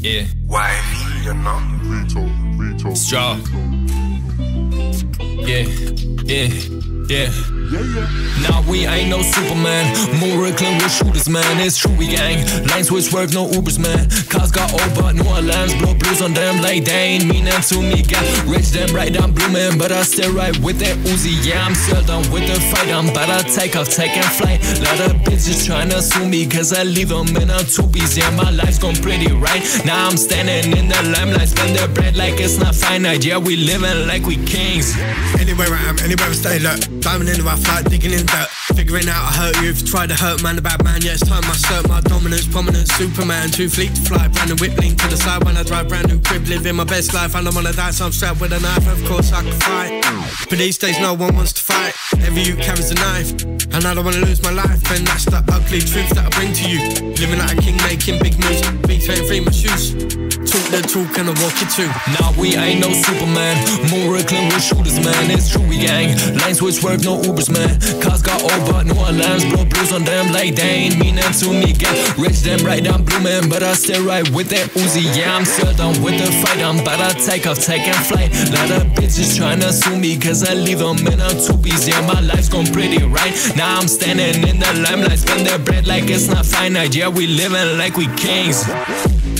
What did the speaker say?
Yeah. YV, you know. VITO. Straw. Yeah. Nah, we ain't no Superman. More Brooklyn with shooters, man. It's true, we gang. Line switch work, no Ubers, man. Cars got old, but no alarms. Blow blues on them like they ain't mean that to me. Got rich, them right, I'm blooming, but I still right with that Uzi. Yeah, I'm still done with the fight. I'm about to take off, taking flight. Lot of bitches tryna sue me, cause I leave them in a two-piece. Yeah, my life's gone pretty right. Now I'm standing in the limelight, spend their bread like it's not finite. Yeah, we living like we kings. Anywhere I am, anywhere I stay, look. Diamond in the rough, like digging in dirt. Figuring out I hurt you if you try to hurt man, a bad man. Yeah, it's time I assert my dominance, prominence. Superman, too fleet to fly. Brand new whip link to the side when I drive. Brand new crib, living my best life. And I'm on a die, so I'm strapped with a knife. Of course I can fight, but these days no one wants to fight. Every youth carries a knife, and I don't wanna lose my life. And that's the ugly truth that I bring to you. Living like a king, making big moves. V23 my shoes. Talk the talk and I walk it too. Nah, we ain't no Superman. More Brooklyn with shooters, man. It's true, we gang. Line switch work, no Ubers, man. Cars got old, but no alarms. Blow blues on them like they ain't mean that to me. Got rich, them right, I'm blooming, but I still right with that Uzi. Yeah, I'm still done with the fight. I'm about to take off, taking flight. Lot of bitches tryna sue me, cause I leave them in a two-piece. Yeah, my life's gone pretty right. Now I'm standing in the limelight, spend their bread like it's not finite. Yeah, we living like we kings.